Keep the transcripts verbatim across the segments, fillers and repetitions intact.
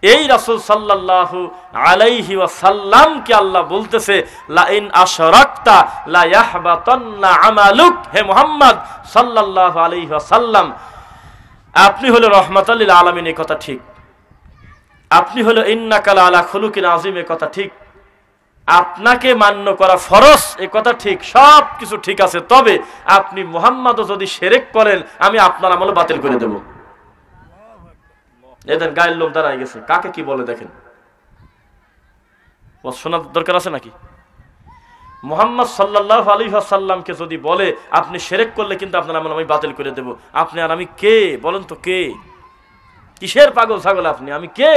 এই রাসূল সাল্লাল্লাহু আলাইহি ওয়াসাল্লামকে আল্লাহ বলতেছে লা ইন আশরাকতা লা ইয়াহবাতান্না আমালুক। হে মুহাম্মদ সাল্লাল্লাহু আলাইহি ওয়াসাল্লাম, আপনি হলো রাহমাতাল লিল আলামিন, এই কথা ঠিক। আপনি হলো ইন্নাকা লা আলা খুলুকিন আযীম, এই কথা ঠিক। আপনাকে মান্য করা ফরজ, এই কথা ঠিক। সব কিছু ঠিক আছে, তবে আপনি মুহাম্মদও যদি শিরক করেন আমি আপনার আমল বাতিল করে দেব। এদের গায়ের লোক দাঁড়ায় গেছে, কাকে কি বলে দেখেন। ও শোনার দরকার আছে নাকি? মুহাম্মদ সাল্লাল্লাহু আলাইহি ওয়াসাল্লামকে যদি বলে আপনি শিরক করলে কিন্তু আপনার আমল আমি বাতিল করে দেব, আপনি আর আমি কে বলেন তো? কে? কিসের পাগল ছাগল আপনি? আমি কে?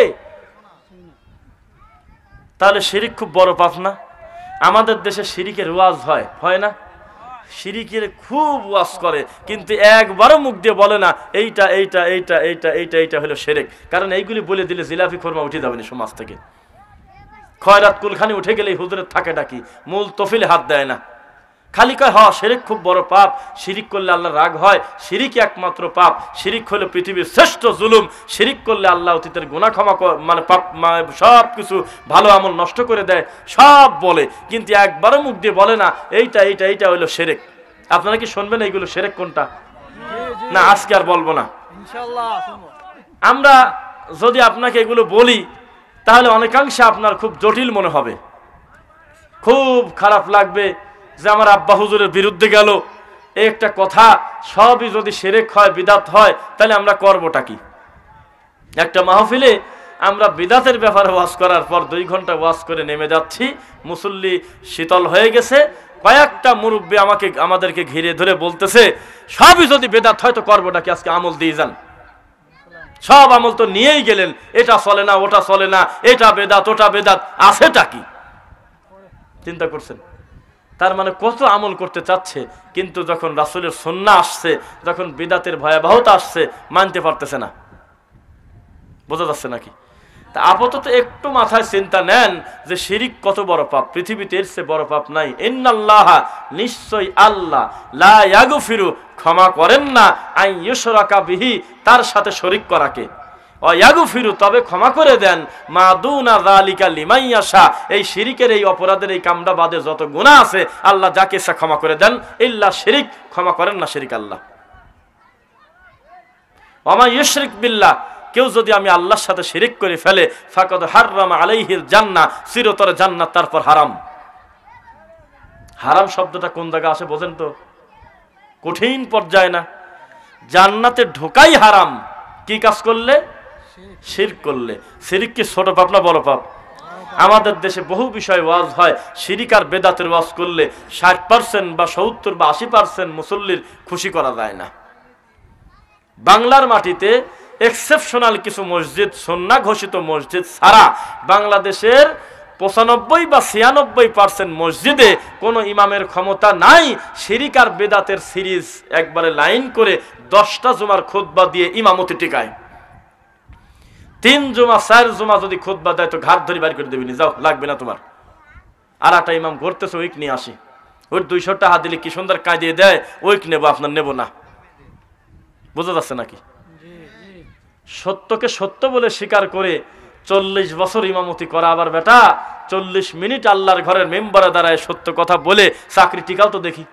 তাহলে শিরিক খুব বড় পাপ না? আমাদের দেশে শিরিকের ওয়াজ হয়, হয় না? শিরিকের খুব ওয়াজ করে, কিন্তু একবারও মুখ দিয়ে বলে না এইটা এইটা এইটা এইটা এইটা এইটা হলো শিরক। কারণ এইগুলি বলে দিলে জিলাপি খোরমা উঠে যাবে না সমাজ থেকে। খয়রাত কুলখানি উঠে গেলে হুজুরের থাকে ডাকি, মূল তফিলে হাত দেয় না, খালি কয় হ শিরিক খুব বড় পাপ, শিরিক করলে আল্লাহর রাগ হয়, শিরিক একমাত্র পাপ, শিরিক হলো পৃথিবীর শ্রেষ্ঠ জুলুম, শিরিক করলে আল্লাহ অতীতের গুনাহ ক্ষমা মানে পাপ সব কিছু ভালো আমল নষ্ট করে দেয়, সব বলে, কিন্তু একবারও মুখ দিয়ে বলে না এইটা এইটা এইটা হলো শিরিক। আপনারা কি শুনবেন এইগুলো শিরিক কোনটা? না, আজকে আর বলবো না ইনশাআল্লাহ। আমরা যদি আপনাকে এগুলো বলি তাহলে অনেকাংশে আপনার খুব জটিল মনে হবে, খুব খারাপ লাগবে যে আমার আব্বা হুজুরের বিরুদ্ধে গেল, এই একটা কথা। সবই যদি শিরক হয়, বিদাত হয়, তাহলে আমরা করবোটা কি? একটা মাহফিলে আমরা বিদাতের ব্যাপারে ওয়াজ করার পর দুই ঘন্টা ওয়াজ করে নেমে যাচ্ছি, মুসল্লি শীতল হয়ে গেছে, কয়েকটা মুরব্বী আমাকে আমাদেরকে ঘিরে ধরে বলতেছে সবই যদি বিদাত হয় তো করবোটা কি? আজকে আমল দিয়ে যান। সব আমল তো নিয়েই গেলেন, এটা চলে না, ওটা চলে না, এটা বেদাত, ওটা বেদাত, আছেটা কি? চিন্তা করছেন? তার মানে কত আমল করতে চাচ্ছে, কিন্তু যখন রাসূলের সুন্নাহ আসছে, যখন বিদাতের ভয়াবহতা আসছে, মানতে পারতেছে না। বোঝা যাচ্ছে নাকি? তা আপাতত একটু মাথায় চিন্তা নেন যে শিরিক কত বড় পাপ, পৃথিবীতে এর চেয়ে বড় পাপ নাই। ইন্নাল্লাহা, নিশ্চয় আল্লাহ, লা ইয়াগফিরু, ক্ষমা করেন না, আন ইউশরাকা বিহি, তার সাথে শরীক করাকে, ওয়া ইয়াগফিরু, তবে ক্ষমা করে দেন, মা দুনা যালিকা লিমান ইয়াশা, এই শিরিকের এই অপরাধের এই কামটা বাদে যত গুনাহ আছে আল্লাহ যাকে ইচ্ছা ক্ষমা করে দেন, ইল্লা শিরিক, ক্ষমা করেন না শিরিক আল্লাহ। ওয়া মা ইউশরিক বিল্লাহ, কেউ যদি আমি আল্লাহর সাথে শিরিক করে ফেলে, ফাকাদ হাররামা আলাইহিল জান্নাহ, চিরতরে জান্নাত তারপর হারাম। হারাম শব্দটা কোন জায়গা আসে বোঝেন তো? কঠিন পর্যায়ে না? জান্নাতে ঢোকাই হারাম কি কাজ করলে? শিরক করলে। শিরিক কি ছোট পাপ না বড় পাপ? আমাদের দেশে বহু বিষয় ওয়াজ হয়, শিরিক আর বেদাতের ওয়াজ করলে ষাট পার্সেন্ট বা সত্তর বা আশি পার্সেন্ট মুসল্লির খুশি করা যায় না। বাংলার মাটিতে এক্সেপশনাল কিছু মসজিদ, সুন্নাহ ঘোষিত মসজিদ ছাড়া বাংলাদেশের পঁচানব্বই বা ছিয়ানব্বই পার্সেন্ট মসজিদে কোনো ইমামের ক্ষমতা নাই শিরিক আর বেদাতের সিরিজ একবারে লাইন করে দশটা জুমার খুতবা দিয়ে ইমামতি টিকায়। তিন জুমা চার জুমা যদি খুতবা দেয় তো ঘাট ধরে বাড়ি করে দেবিনি, যাও লাগবে না তোমার। আর একটা ইমাম ঘুরতেছে, উইক নিয়ে আসি, ওই দুইশো টাকা দিলে কি সুন্দর কাঁদিয়ে দেয়, উইক নেবো, আপনার নেবো না। বোঝা যাচ্ছে নাকি? সত্যকে সত্য বলে স্বীকার করে চল্লিশ বছর ইমামতি করা, আবার বেটা চল্লিশ মিনিট আল্লাহর ঘরের মেম্বারে দাঁড়ায় সত্য কথা বলে চাকরি টিকাও তো দেখি।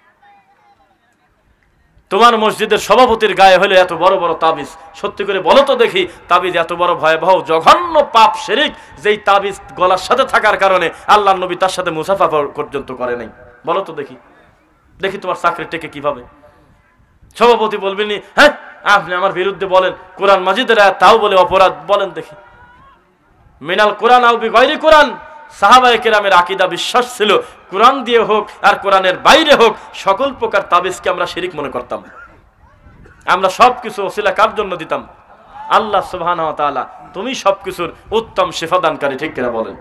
তোমার মসজিদের সভাপতির গায়ে হলে এত বড় বড় তাবিজ, সত্যি করে বলো তো দেখি, তাবিজ এত বড় ভয়াবহ জঘন্য পাপ শিরিক, যেই তাবিজ গলার সাথে থাকার কারণে আল্লাহর নবী তার সাথে মুসাফা পর্যন্ত করে নাই, বলো তো দেখি, দেখি তোমার চাকরি টেকে কিভাবে। সভাপতি বলবেনি হ্যাঁ আপনি আমার বিরুদ্ধে বলেন, কোরআন মাজিদের আয়াত তাও বলে অপরাধ, বলেন দেখি। মিনাল কোরআন আও বিগয়রি কোরআন, সাহাবায়ে কেরামের আকীদা বিশ্বাস ছিল কোরআন দিয়ে হোক আর কোরআনের বাইরে হোক সকল প্রকার তাবিজকে আমরা শিরিক মনে করতাম। আমরা সবকিছু ওসিলা কার জন্য দিতাম? আল্লাহ সুবহানাহু ওয়া তাআলা, তুমি সবকিছুর উত্তম শিফা দানকারী, ঠিক কিনা বলেন?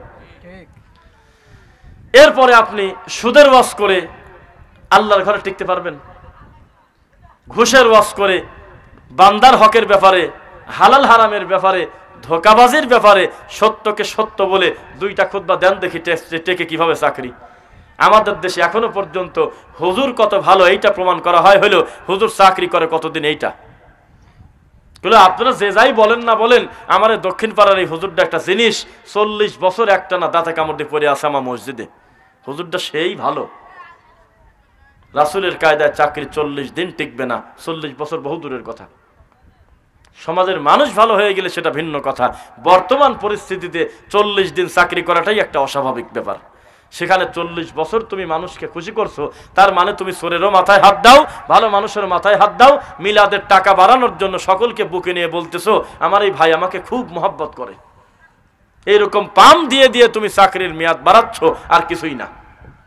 এরপরে আপনি সুদের ওয়াজ করে আল্লাহর ঘরে টিকতে পারবেন? ঘুষের ওয়াজ করে বান্দার হকের ব্যাপারে, হালাল হারামের ব্যাপারে, ধোঁকাবাজির ব্যাপারে সত্যকে সত্য বলে দুইটা খুতবা দেন দেখি, টেকে কিভাবে চাকরি? আমাদের দেশে এখনো পর্যন্ত হুজুর কত ভালো এইটা প্রমাণ করা হয় হলো হুজুর চাকরি করে কতদিন, এইটা বলে আপনারা যে যাই বলেন না বলেন, আমার দক্ষিণ পাড়ার এই হুজুরটা একটা জিনিস, চল্লিশ বছর একটা না দাঁতে কামড় দিয়ে পড়ে আছে আমার মসজিদে, হুজুরটা সেই ভালো। রাসূলের কায়দায় চাকরি চল্লিশ দিন টিকবে না, চল্লিশ বছর বহু দূরের কথা। সমাজের মানুষ ভালো হয়ে গেলে সেটা ভিন্ন কথা, বর্তমান পরিস্থিতিতে চল্লিশ দিন চাকরি করাটাই একটা অস্বাভাবিক ব্যাপার। সেখানে চল্লিশ বছর তুমি মানুষকে খুশি করছো, তার মানে তুমি চোরেরও মাথায় হাত দাও, ভালো মানুষের মাথায় হাত দাও, মিলাদের টাকা বাড়ানোর জন্য সকলকে বুকে নিয়ে বলতেছো আমার এই ভাই আমাকে খুব মহব্বত করে। এইরকম পাম দিয়ে দিয়ে তুমি চাকরির মেয়াদ বাড়াচ্ছ, আর কিছুই না।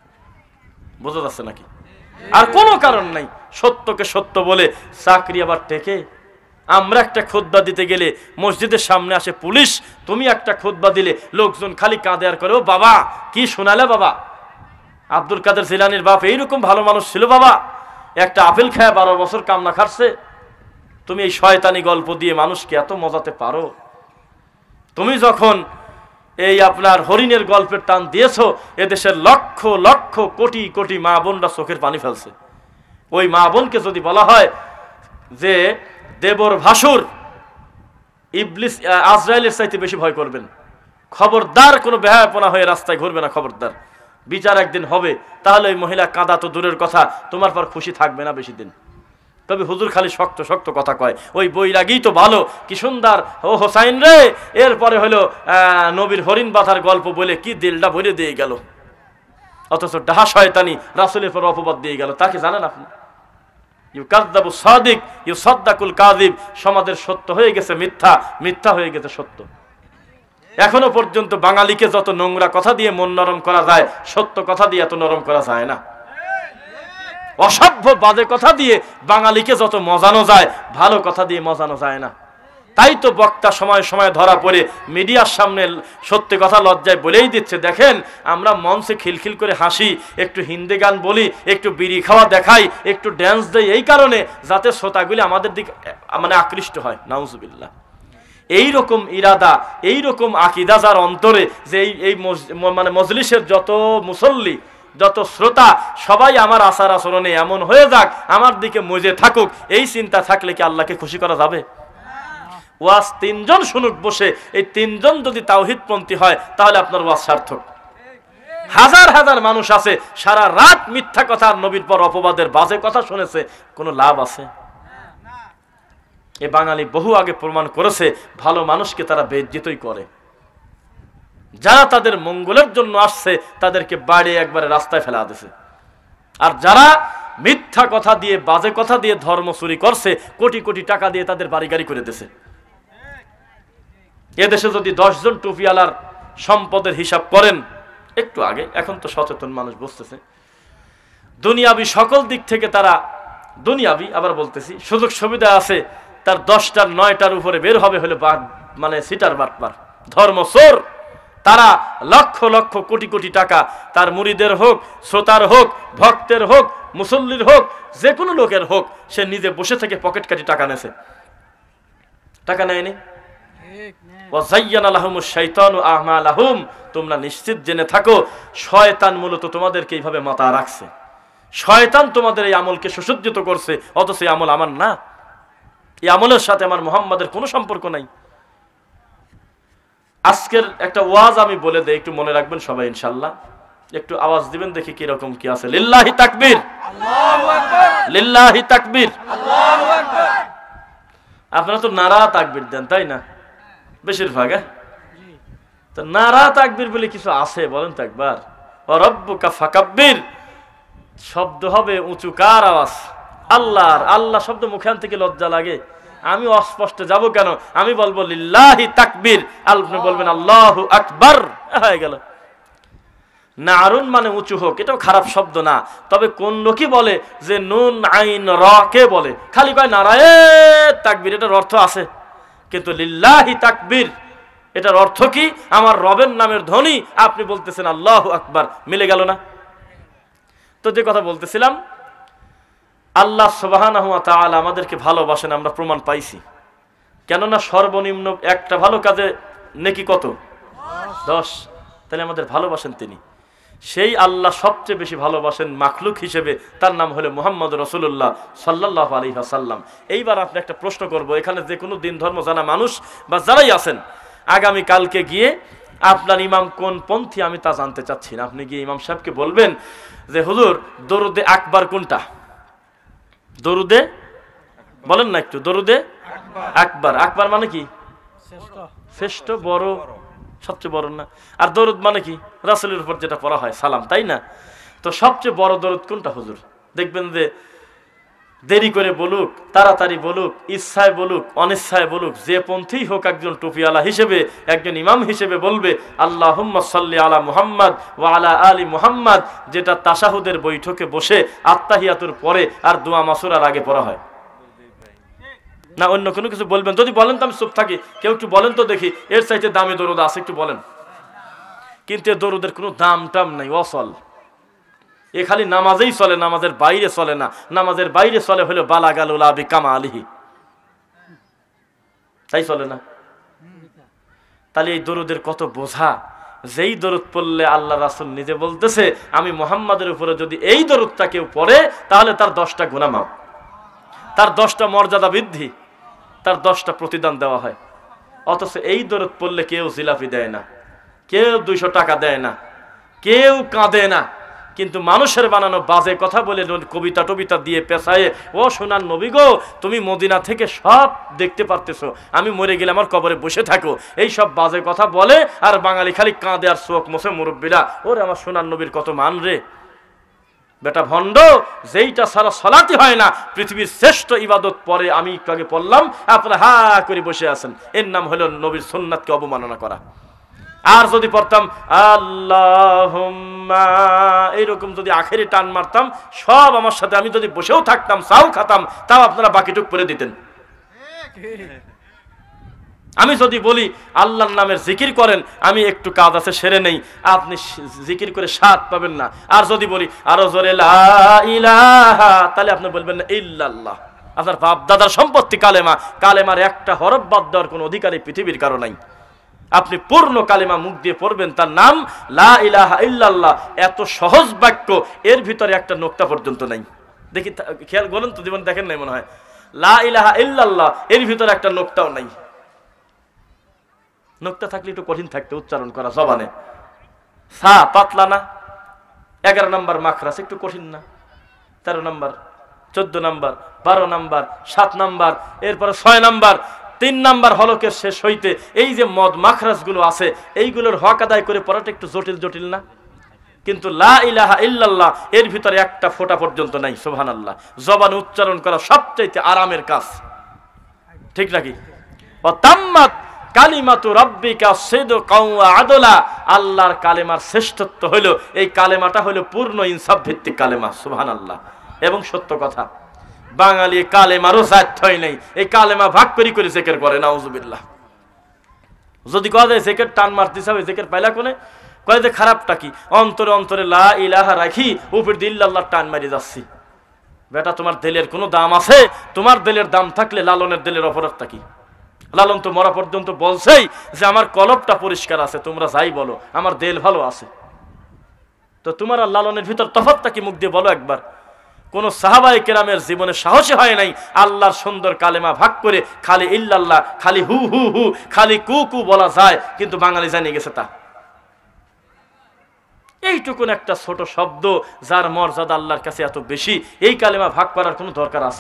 বোঝা যাচ্ছে নাকি? আর কোনো কারণ নাই। সত্যকে সত্য বলে চাকরি আবার টেকে। আমরা একটা খুতবা দিতে গেলে মসজিদের সামনে আসে পুলিশ, তুমি একটা খুতবা দিলে লোকজন খালি কাঁদে আর করে, ও বাবা কি শোনালে বাবা, আব্দুল কাদের জিলানীর বাপ এইরকম ভালো মানুষ ছিল বাবা, একটা আপেল খায় বারো বছর কামনা খাচ্ছে। তুমি এই শয়তানি গল্প দিয়ে মানুষকে এত মজাতে পারো। তুমি যখন এই আপনার হরিণের গল্পের টান দিয়েছো, এদেশের লক্ষ লক্ষ কোটি কোটি মা বোনরা চোখের পানি ফেলছে। ওই মা বোনকে যদি বলা হয় যে দেবর ভাসুর ইবলিস আজরাইলের চাইতে বেশি ভয় করবেন, খবরদার কোনো বেহায়াপনা হয়ে রাস্তায় ঘুরবে না, খবরদার, বিচার একদিন হবে। তাহলে ওই মহিলা কাঁদা তো দূরের কথা, তোমার পর খুশি থাকবে না বেশি দিন। তবে হুজুর খালি শক্ত শক্ত কথা কয়, ওই বৈরাগী তো ভালো, কি সুন্দর, ও হোসাইন রে, এরপরে হলো নবীর হরিণ বাঁধার গল্প বলে কি দিলটা ভরে দিয়ে গেল, অথচ ডাহা শয়তানি রাসূলের পর অপবাদ দিয়ে গেল। তাকে জানেন আপনি? ইউকাযযাবু সাদিক ইউসাদ্দাকুল কাযিব, সমাজের সত্য হয়ে গেছে মিথ্যা, মিথ্যা হয়ে গেছে সত্য। এখনো পর্যন্ত বাঙালিকে যত নোংরা কথা দিয়ে মন নরম করা যায়, সত্য কথা দিয়ে এত নরম করা যায় না। অসভ্য বাজে কথা দিয়ে বাঙালিকে যত মজানো যায়, ভালো কথা দিয়ে মজানো যায় না। তাই তো বক্তা সময় সময় ধরা পড়ে মিডিয়ার সামনে সত্যি কথা লজ্জায় বলেই দিচ্ছে, দেখেন আমরা মঞ্চে খিলখিল করে হাসি, একটু হিন্দি গান বলি, একটু বিড়ি খাওয়া দেখাই, একটু ড্যান্স দেই, এই কারণে যাতে শ্রোতাগুলি আমাদের দিকে মানে আকৃষ্ট হয়। নাউজুবিল্লাহ। এইরকম ইরাদা, এইরকম আকিদা যার অন্তরে, যে এই মানে মজলিসের যত মুসল্লি, যত শ্রোতা সবাই আমার আচার আচরণে এমন হয়ে যাক, আমার দিকে মজে থাকুক, এই চিন্তা থাকলে কি আল্লাহকে খুশি করা যাবে? ওয়াজ তিনজন শুনুক বসে, এই তিনজন যদি তাওহীদপন্থী হয় তাহলে আপনার ওয়াজ সার্থক। হাজার হাজার মানুষ আছে সারা রাত মিথ্যা কথা, নবীর পর অপবাদের বাজে কথা শুনেছে, কোনো লাভ আছে? এ বাঙালি বহু আগে প্রমাণ করেছে, ভালো মানুষকে তারা বেইজ্জতই করে। যারা তাদের মঙ্গলের জন্য আসছে তাদেরকে বাড়ি একবারে রাস্তায় ফেলা দিয়েছে, আর যারা মিথ্যা কথা দিয়ে বাজে কথা দিয়ে ধর্ম চুরি করছে, কোটি কোটি টাকা দিয়ে তাদের বাড়ি গাড়ি করে দিয়েছে। এদেশে যদি দশ জন টুপিওয়ালার সম্পদের হিসাব করেন একটু আগে, এখন তো সচেতন মানুষ বুঝতেছে, দুনিয়াবি সকল দিক থেকে তারা দুনিয়াবি, আবার বলতেছি সুযোগ সুবিধা আছে, তার দশটার নয়টার উপরে বের হবে হলে মানে সিটার বাটপার ধর্ম চোর। তারা লক্ষ লক্ষ কোটি কোটি টাকা, তার মুরিদের হোক, শ্রোতার হোক, ভক্তের হোক, মুসল্লির হোক, যে কোনো লোকের হোক, সে নিজে বসে থেকে পকেট কাটি টাকা নেছে। টাকা নেয়নি? তোমরা নিশ্চিত জেনে থাকো শয়তান মূলত তোমাদেরকে এইভাবে মাথা রাখছে। শয়তান তোমাদের এই আমলকে সুসজ্জিত করছে, অথচ এই আমল আমার না, এই আমলের সাথে আমার মুহাম্মাদের কোনো সম্পর্ক নাই। আজকের একটা ওয়াজ আমি বলে দেই, একটু মনে রাখবেন সবাই ইনশাআল্লাহ, একটু আওয়াজ দিবেন দেখি কি রকম কি আছে। লিল্লাহি তাকবীর, আল্লাহু আকবার, লিল্লাহি তাকবীর, আল্লাহু আকবার। আপনারা তো নারা তাকবীর দেন তাই না বেশিরভাগ? তো নারা তাকবীর বলে কিছু আছে বলেন তো একবার? ওয়া রাব্বুকা ফাকাব্বির শব্দ হবে উঁচু কার আওয়াজ? আল্লাহর। আল্লাহ শব্দ মুখে আনতে কি লজ্জা লাগে? আমি অস্পষ্ট যাব কেন? আমি বলবো লিল্লাহি তাকবীর, আপনি বলবেন আল্লাহু আকবার, হয়ে গেল। নারুন মানে উঁচু হোক, এটাও খারাপ শব্দ না, তবে কোন লোকই বলে যে নুন আইন র কে বলে, খালি কয় নারায়ে তাকবীর, এটার অর্থ আছে, কিন্তু লিল্লাহি তাকবীর এটার অর্থ কি? আমার রবের নামের ধ্বনি, আপনি বলতেছেন আল্লাহু আকবার, মিলে গেল না? তো যে কথা বলতেছিলাম, আল্লাহ সুবহানাহু ওয়া তাআলা আমাদেরকে ভালোবাসেন, আমরা প্রমাণ পাইছি। কেননা সর্বনিম্ন একটা ভালো কাজে নেকি কত? দশ। তাহলে আমাদের ভালোবাসেন তিনি। সেই আল্লাহ সবচেয়ে বেশি ভালোবাসেন মাখলুক হিসেবে, তার নাম হলো মুহাম্মদ রাসূলুল্লাহ সাল্লাল্লাহু আলাইহি ওয়াসাল্লাম। এইবার আপনি একটা প্রশ্ন করব, এখানে যে কোনো দিন ধর্ম জানা মানুষ বা যারাই আছেন, আগামী কালকে গিয়ে আপনার ইমাম কোন পন্থী আমি তা জানতে চাচ্ছি না। আপনি গিয়ে ইমাম সাহেবকে বলবেন যে হুজুর দরুদে আকবার কোনটা? দরুদে বলেন না একটু, দরুদে আকবার। আকবার মানে কি? শ্রেষ্ঠ, বড়, সবচেয়ে বড় না? আর দরুদ মানে কি? রাসূলের উপর যেটা পড়া হয় সালাম, তাই না? তো সবচেয়ে বড় দরুদ কোনটা হুজুর? দেখবেন যে দেরি করে বলুক, তাড়াতাড়ি বলুক, ইচ্ছায় বলুক, অনিচ্ছায় বলুক, যে পন্থী হোক, একজন টুপিওয়ালা হিসেবে, একজন ইমাম হিসেবে বলবে আল্লাহুম্মা সাল্লি আলা মুহাম্মাদ ওয়া আলা আলি মুহাম্মাদ, যেটা তাশাহুদের বৈঠকে বসে আত্তাহিয়াতুর পরে আর দোয়া মাসুরার আগে পড়া হয় না। অন্য কোনো কিছু বলবেন? যদি বলেন তো আমি চুপ থাকি। কেউ একটু বলেন তো দেখি, এর চাইতে দামি দরুদ আছে? একটু বলেন। কিন্তু এর দরুদের কোনো দাম টাম নাই, অসল। এ খালি নামাজেই চলে, নামাজের বাইরে চলে না। নামাজের বাইরে চলে হলো বালাগালুল আবি কামা আলিহি, তাই চলে না। তাহলে এই দরুদের কত বোঝা। যেই দরুদ পড়লে আল্লাহ রাসূল নিজে বলতেছে আমি মুহাম্মাদের উপরে যদি এই দরুদটা কেউ পড়ে তাহলে তার দশটা গুনাহ মাফ, তার দশটা মর্যাদা বৃদ্ধি, তার দশটা প্রতিদান দেওয়া হয়। অথচ এই দরুদ পড়লে কেউ জিলাপি দেয় না, কেউ দুইশো টাকা দেয় না, কেউ কাঁদে না, কিন্তু মানুষের বানানো বাজে কথা বলে কবিতা টবিতা দিয়ে পেশায়, ও সোনার নবী গো তুমি মদিনা থেকে সব দেখতে পারতেছো, আমি মরে গেলে আমার কবরে বসে থাকো, এই সব বাজে কথা বলে। আর বাঙালি খালি কাঁদে আর চোখ মোছে মুরব্বীরা, ওরে আমার সোনার নবীর কত মান রে। বেটা ভণ্ড, যেইটা সারা সলাতি হয় না, পৃথিবীর শ্রেষ্ঠ ইবাদত পরে আমি একটু আগে পড়লাম, আপনারা হা করে বসে আছেন, এর নাম হলো নবীর সুন্নাতকে অবমাননা করা। আর যদি পড়তাম আল্লাহুম্মা এইরকম যদি আখেরে টান মারতাম, সব আমার সাথে, আমি যদি বসেও থাকতাম, চাও খাতাম, তাও আপনারা বাকিটুক করে দিতেন। আমি যদি বলি আল্লাহর নামের জিকির করেন, আমি একটু কাজ আছে সেরে নেই, আপনি জিকির করে স্বাদ পাবেন না। আর যদি বলি আরো জোরে লা ইলাহা, তাহলে আপনি বলবেন না ইল্লাল্লাহ। আপনার বাপ দাদার সম্পত্তি কালেমা, কালেমার একটা হরফ বাদ দেওয়ার কোনো অধিকারী পৃথিবীর কারো নাই। আপনি পূর্ণ কালেমা মুখ দিয়ে পড়বেন, তার নাম লা ইলাহা ইল্লাল্লাহ। এত সহজ বাক্য, এর ভিতরে একটা নোক্তা পর্যন্ত নাই। দেখি খেয়াল বলেন তো, জীবন দেখেন নাই মনে হয়? লা ইলাহা ইল্লাল্লাহ, এর ভিতরে একটা নোক্তাও নাই। নোক্তা থাকলে একটু কঠিন থাকতে উচ্চারণ করা জবানে। সা পাতলা না, এগারো নাম্বার মাখরাস একটু কঠিন না, তেরো নাম্বার, চোদ্দ নাম্বার, বারো নাম্বার, সাত নাম্বার, এরপরে ছয় নাম্বার, তিন নাম্বার হলকের শেষ হইতে এই যে মদ মাখরাজ গুলো আছে, এইগুলোর হক আদায় করে পড়াটা একটু জটিল জটিল না? কিন্তু লা ইলাহা ইল্লাল্লাহ এর ভিতরে একটা ফোঁটা পর্যন্ত নাই। সুবহানাল্লাহ। জবান উচ্চারণ করা সবচাইতে আরামের কাজ, ঠিক নাকি? ও তাম্মাত কালিমাতু রাব্বিকা সিদকাও ওয়া আদলা, আল্লাহর কালেমার শ্রেষ্ঠত্ব হলো, এই কালেমাটা হলো পূর্ণ ইনসাফ ভিত্তিক কালেমা। সুবহানাল্লাহ। এবং সত্য কথা, বাঙালি কালেমারও জাত হয় নাই, এই কালেমা ভাগ করি করে জিকির করে, নাউজুবিল্লাহ। যদি কয় যায় জিকির টান মারতেছে, ওই জিকির পাইলা কোনে? কয় যে খারাপটা কি? অন্তরে অন্তরে লা ইলাহা রাখি, উপর দিয়ে ইল্লাল্লাহ টান মারি যাচ্ছি। বেটা তোমার দিলের কোনো দাম আছে? তোমার দিলের দাম থাকলে লালনের দিলের অপরাধটা কি? লালন তো মরা পর্যন্ত বলছেই যে আমার কলবটা পরিষ্কার আছে, তোমরা যাই বলো আমার দিল ভালো আছে। তো তোমার আর লালনের ভিতর তফাৎটা কি? মুখ দিয়ে বলো একবার। কোন সাহাবায়ে কেরামের জীবনে সাহসী হয় নাই আল্লাহর সুন্দর কালেমা ভাগ করে খালি ইল্লাল্লাহ, খালি হু হু হু, খালি কু কু বলা যায়, কিন্তু বাঙালি জানিয়ে গেছে তা। এইটুকুন একটা ছোট শব্দ যার মর্যাদা আল্লাহর কাছে এত বেশি, এই কালেমা ভাগ করার কোনো দরকার আছে?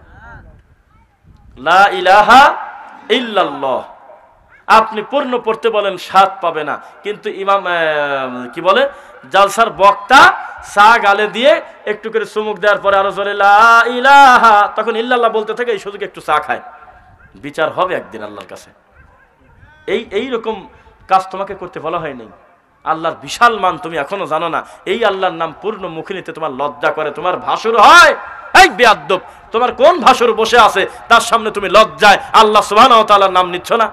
লা ইলাহা ইল্লাল্লাহ আপনি পূর্ণ পড়তে বলেন, স্বাদ পাবে না। কিন্তু ইমাম কি বলে, জালসার বক্তা চা গালে দিয়ে একটু করে চুমুক দেওয়ার পরে আরো জোরে লা ইলাহা, তখন ইল্লাল্লাহ বলতে থাকে, এই সুযোগে একটু চা খায়। বিচার হবে একদিন আল্লাহর কাছে। এই এই রকম কাজ তোমাকে করতে বলা হয় নাই। আল্লাহর বিশাল মান তুমি এখনো জানো না। এই আল্লাহর নাম পূর্ণ মুখে নিতে তোমার লজ্জা করে, তোমার ভাসুর হয়। এই বেয়াদ্দব, তোমার কোন ভাসুর বসে আছে তার সামনে তুমি লজ্জায় আল্লাহ সুবহানাহু ওয়া তাআলার নাম নিচ্ছ না?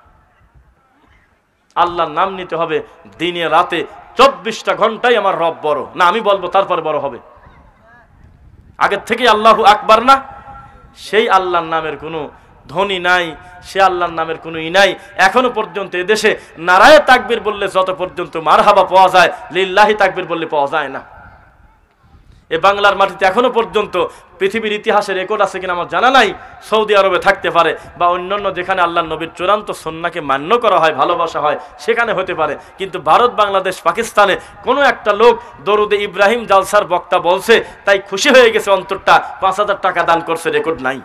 আল্লাহর নাম নিতে হবে দিনে রাতে চব্বিশটা ঘন্টায়। আমার রব বড় না, আমি বলবো তারপর বড় হবে। আগের থেকে আল্লাহু আকবার না, সেই আল্লাহর নামের কোনো ধনী নাই, সে আল্লাহর নামের কোনো ই নাই। এখনো পর্যন্ত এদেশে নারায়ে তাকবীর বললে যত পর্যন্ত মারহাবা পাওয়া যায়, লিল্লাহি তাকবীর বললে পাওয়া যায় না। এ বাংলার মাটিতে এখনো পর্যন্ত পৃথিবীর ইতিহাসে রেকর্ড আছে কিনা আমার জানা নাই, সৌদি আরবে থাকতে পারে বা অন্যান্য যেখানে আল্লাহর নবীর চূড়ান্ত সুন্নাহকে মান্য করা হয়, ভালোবাসা হয়, সেখানে হতে পারে। কিন্তু ভারত, বাংলাদেশ, পাকিস্তানে কোনো একটা লোক দরুদে ইব্রাহিম জালসার বক্তা বলছে, তাই খুশি হয়ে গেছে, অন্তরটা পাঁচ হাজার টাকা দান করছে, রেকর্ড নাই।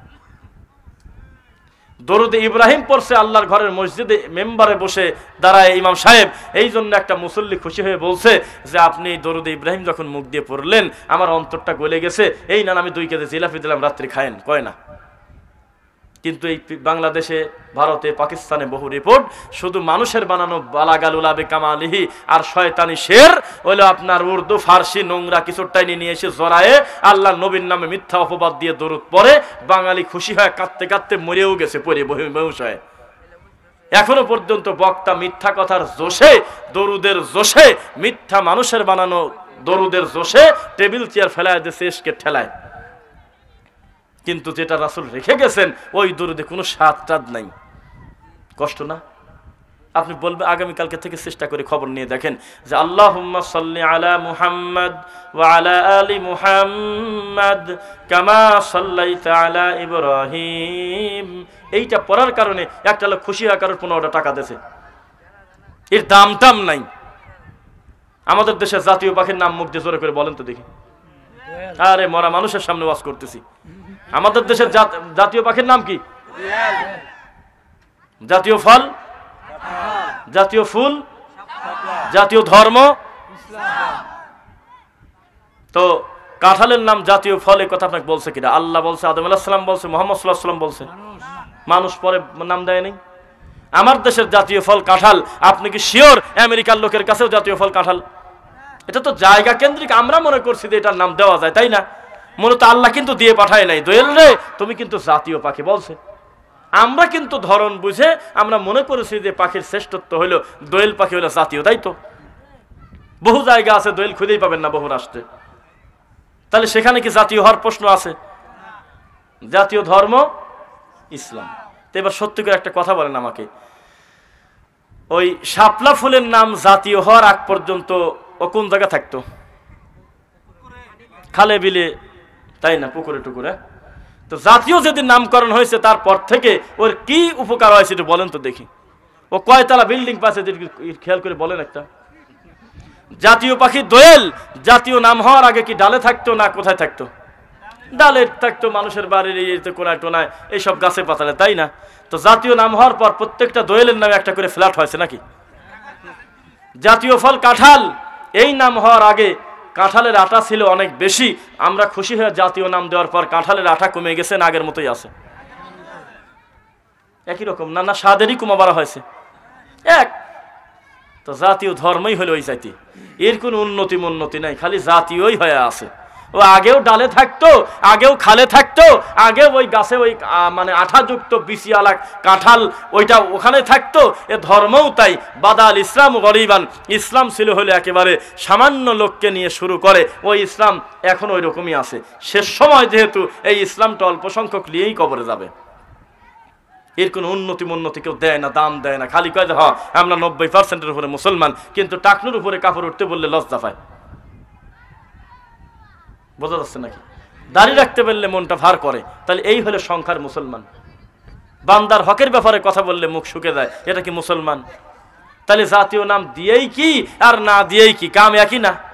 দরুদে ইব্রাহিম পড়ছে আল্লাহর ঘরের মসজিদে মেম্বারে বসে দাঁড়ায় ইমাম সাহেব, এই জন্য একটা মুসল্লি খুশি হয়ে বলছে যে আপনি দরুদে ইব্রাহিম যখন মুখ দিয়ে পড়লেন আমার অন্তরটা গলে গেছে, এই না আমি দুই কেজি জিলাপি দিলাম, রাত্রি খায়েন, কয় না। কিন্তু এই বাংলাদেশে, ভারতে, পাকিস্তানে বহু রিপোর্ট, শুধু মানুষের বানানো বালাগালুলাবে কামালিহি আর শয়তানি শের হলো আপনার উর্দু ফার্সি নোংরা কিছুটাই নিয়ে এসে জড়ায়ে আল্লাহ নবীর নামে মিথ্যা অপবাদ দিয়ে দরুদ পড়ে, বাঙালি খুশি হয়, কাঁদতে কাঁদতে মরেও গেছে পড়ে বহির্ময়। এখনো পর্যন্ত বক্তা মিথ্যা কথার জোশে, দরুদের জোশে, মিথ্যা মানুষের বানানো দরুদের জোশে টেবিল চেয়ার ফেলায় দিয়েছে, এসকে ঠেলায়। কিন্তু যেটা রাসূল রেখে গেছেন ওই দরুদে কোনো স্বাদ টাদ নাই। কষ্ট না? আপনি বলবেন, আগামীকালকে থেকে চেষ্টা করে খবর নিয়ে দেখেন যে আল্লাহুম্মা সাল্লি আলা মুহাম্মাদ ওয়া আলা আলি মুহাম্মাদ কামা সাল্লাইতা আলা ইব্রাহিম, এইটা পড়ার কারণে একটা লোক খুশি হওয়ার কারণে পনেরোটা টাকা দিয়েছে, এর দাম টাম নাই। আমাদের দেশের জাতীয় পাখির নাম মুখ দিয়ে জোরে করে বলেন তো দেখি। আরে মরা মানুষের সামনে ওয়াজ করতেছি। আমাদের দেশের জাতীয় পাখির নাম কি? জাতীয় ফল, জাতীয় ফুল, জাতীয় ধর্ম। তো কাঁঠালের নাম জাতীয় ফল, এই কথা আপনাকে বলছে কিনা? আল্লাহ বলছে, আদম আলাইহিস সালাম বলছে, মুহাম্মদ সাল্লাল্লাহু আলাইহি ওয়াসাল্লাম বলছে, মানুষ পরে নাম দেয় নাই। আমার দেশের জাতীয় ফল কাঁঠাল, আপনি কি শিওর আমেরিকার লোকের কাছেও জাতীয় ফল কাঁঠাল? এটা তো জায়গা কেন্দ্রিক, আমরা মনে করছি যে এটার নাম দেওয়া যায়, তাই না? মূলত আল্লাহ কিন্তু দিয়ে পাঠায় নাই। দোয়েল রে তুমি কিন্তু জাতীয় পাখি বলছে, আমরা কিন্তু ধরন বুঝে আমরা মনে করেছি যে পাখির শ্রেষ্ঠত্ব হইল দোয়েল পাখি হইল জাতীয়, তাই তো? বহু জায়গা আছে দোয়েল খুঁজেই পাবেন না বহু রাষ্ট্রে। তাহলে সেখানে কি জাতীয় হওয়ার প্রশ্ন আছে? জাতীয় ধর্ম ইসলাম। তো এবার সত্যি করে একটা কথা বলেন আমাকে, ওই শাপলা ফুলের নাম জাতীয় হওয়ার আগ পর্যন্ত ও কোন জায়গা থাকতো? খালে বিলে, তাই না, পুকুরে টুকুরে। তো জাতীয় যেদিন নামকরণ হয়েছে তারপর থেকে ওর কি উপকার হয়েছে একটু বলেন তো দেখি। ও কয়তলা বিল্ডিং পাচ্ছে খেয়াল করে বলেন একটা। জাতীয় পাখি দোয়েল জাতীয় নাম হওয়ার আগে কি ডালে থাকতো না কোথায় থাকতো? ডালে থাকতো, মানুষের বাড়ির কোনায় টোনায় এইসব গাছে পাতালে, তাই না? তো জাতীয় নাম হওয়ার পর প্রত্যেকটা দোয়েলের নামে একটা করে ফ্ল্যাট হয়েছে নাকি? জাতীয় ফল কাঁঠাল, এই নাম হওয়ার আগে কাঁঠালের আটা ছিল অনেক বেশি, আমরা খুশি হয়ে জাতীয় নাম দেওয়ার পর কাঁঠালের আটা কমে গেছে না আগের মতোই আছে? একই রকম না? না স্বাদেরই কমা বাড়া হয়েছে? এক। তো জাতীয় ধর্মই হলো ওই জাতি, এর কোনো উন্নতি উন্নতি নাই, খালি জাতীয়ই হয়ে আছে। ও আগেও ডালে থাকতো, আগেও খালে থাকতো, আগেও ওই গাছে ওই মানে আঠাযুক্ত বিচিয়ালা কাঁঠাল ওইটা ওখানে থাকতো। এ ধর্মও তাই, বাদাল ইসলাম গরিবান, ইসলাম ছিল হলে একেবারে সামান্য লোককে নিয়ে শুরু করে, ওই ইসলাম এখন ওই রকমই আছে। শেষ সময় যেহেতু এই ইসলামটা অল্প সংখ্যক নিয়েই কবরে যাবে, এর কোনো উন্নতি উন্নতি কেউ দেয় না, দাম দেয় না, খালি কয় যে হ্যাঁ আমরা নব্বই পার্সেন্টের উপরে মুসলমান, কিন্তু টাকনুর উপরে কাপড় উঠতে বললে লজ্জা পায়। বোঝা যাচ্ছে নাকি? দাড়ি রাখতে পারলে মনটা ভার করে, তাহলে এই হলো সংখ্যার মুসলমান। বান্দার হকের ব্যাপারে কথা বললে মুখ শুকে যায়, এটা কি মুসলমান? তাহলে জাতীয় নাম দিয়েই কি আর না দিয়েই কি, কাম একই না?